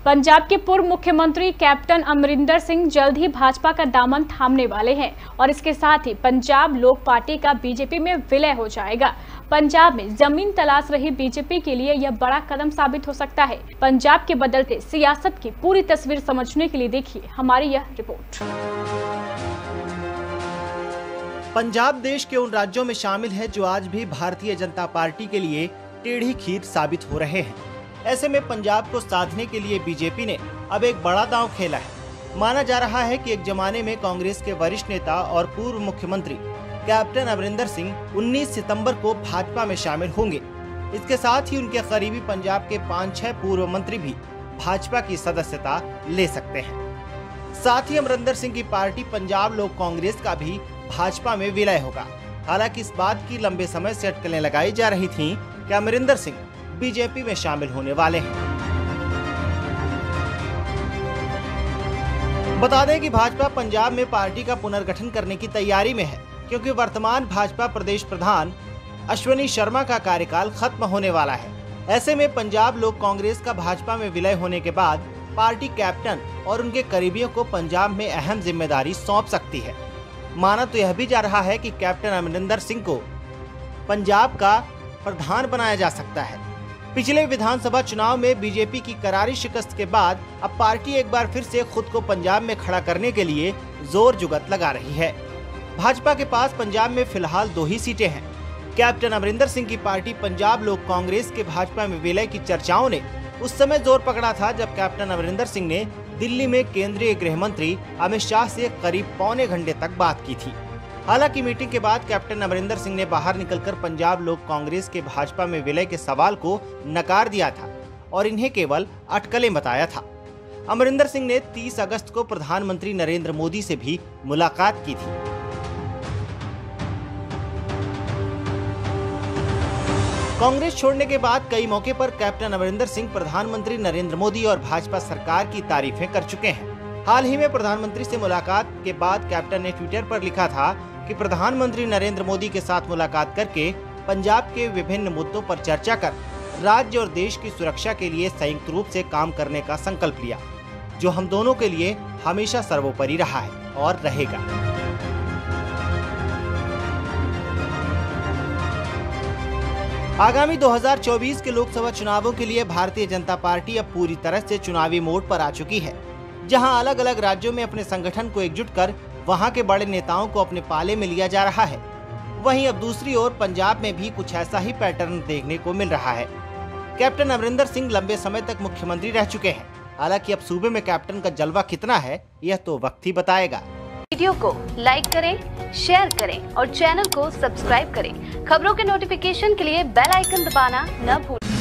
पंजाब के पूर्व मुख्यमंत्री कैप्टन अमरिंदर सिंह जल्द ही भाजपा का दामन थामने वाले हैं और इसके साथ ही पंजाब लोक पार्टी का बीजेपी में विलय हो जाएगा। पंजाब में जमीन तलाश रही बीजेपी के लिए यह बड़ा कदम साबित हो सकता है। पंजाब के बदलते सियासत की पूरी तस्वीर समझने के लिए देखिए हमारी यह रिपोर्ट। पंजाब देश के उन राज्यों में शामिल है जो आज भी भारतीय जनता पार्टी के लिए टेढ़ी खीर साबित हो रहे हैं। ऐसे में पंजाब को साधने के लिए बीजेपी ने अब एक बड़ा दांव खेला है। माना जा रहा है कि एक जमाने में कांग्रेस के वरिष्ठ नेता और पूर्व मुख्यमंत्री कैप्टन अमरिंदर सिंह 19 सितंबर को भाजपा में शामिल होंगे। इसके साथ ही उनके करीबी पंजाब के 5-6 पूर्व मंत्री भी भाजपा की सदस्यता ले सकते हैं। साथ ही अमरिंदर सिंह की पार्टी पंजाब लोक कांग्रेस का भी भाजपा में विलय होगा। हालांकि इस बात की लंबे समय से अटकलें लगाई जा रही थीं कि अमरिंदर सिंह बीजेपी में शामिल होने वाले हैं। बता दें कि भाजपा पंजाब में पार्टी का पुनर्गठन करने की तैयारी में है, क्योंकि वर्तमान भाजपा प्रदेश प्रधान अश्वनी शर्मा का कार्यकाल खत्म होने वाला है। ऐसे में पंजाब लोक कांग्रेस का भाजपा में विलय होने के बाद पार्टी कैप्टन और उनके करीबियों को पंजाब में अहम जिम्मेदारी सौंप सकती है। माना तो यह भी जा रहा है कि कैप्टन अमरिंदर सिंह को पंजाब का प्रधान बनाया जा सकता है। पिछले विधानसभा चुनाव में बीजेपी की करारी शिकस्त के बाद अब पार्टी एक बार फिर से खुद को पंजाब में खड़ा करने के लिए जोर जुगत लगा रही है। भाजपा के पास पंजाब में फिलहाल 2 ही सीटें हैं। कैप्टन अमरिंदर सिंह की पार्टी पंजाब लोक कांग्रेस के भाजपा में विलय की चर्चाओं ने उस समय जोर पकड़ा था जब कैप्टन अमरिंदर सिंह ने दिल्ली में केंद्रीय गृह मंत्री अमित शाह से करीब पौने घंटे तक बात की थी। हालांकि मीटिंग के बाद कैप्टन अमरिंदर सिंह ने बाहर निकलकर पंजाब लोक कांग्रेस के भाजपा में विलय के सवाल को नकार दिया था और इन्हें केवल अटकलें बताया था। अमरिंदर सिंह ने 30 अगस्त को प्रधानमंत्री नरेंद्र मोदी से भी मुलाकात की थी। कांग्रेस छोड़ने के बाद कई मौके पर कैप्टन अमरिंदर सिंह प्रधानमंत्री नरेंद्र मोदी और भाजपा सरकार की तारीफें कर चुके हैं। हाल ही में प्रधानमंत्री से मुलाकात के बाद कैप्टन ने ट्विटर पर लिखा था कि प्रधानमंत्री नरेंद्र मोदी के साथ मुलाकात करके पंजाब के विभिन्न मुद्दों पर चर्चा कर राज्य और देश की सुरक्षा के लिए संयुक्त रूप से काम करने का संकल्प लिया, जो हम दोनों के लिए हमेशा सर्वोपरि रहा है और रहेगा। आगामी 2024 के लोकसभा चुनावों के लिए भारतीय जनता पार्टी अब पूरी तरह से चुनावी मोड पर आ चुकी है, जहां अलग अलग राज्यों में अपने संगठन को एकजुट कर वहां के बड़े नेताओं को अपने पाले में लिया जा रहा है। वहीं अब दूसरी ओर पंजाब में भी कुछ ऐसा ही पैटर्न देखने को मिल रहा है। कैप्टन अमरिंदर सिंह लंबे समय तक मुख्यमंत्री रह चुके हैं। हालांकि अब सूबे में कैप्टन का जलवा कितना है यह तो वक्त ही बताएगा। वीडियो को लाइक करें, शेयर करें और चैनल को सब्सक्राइब करें। खबरों के नोटिफिकेशन के लिए बेल आइकन दबाना न भूलें।